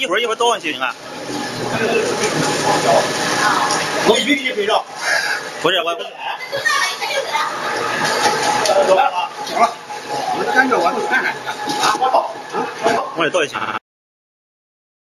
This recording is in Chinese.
一会儿倒上去你看。 我一笔给你背着。 不是我。 走了，行了。你感觉我就看看。啊，我倒。 我也倒一下。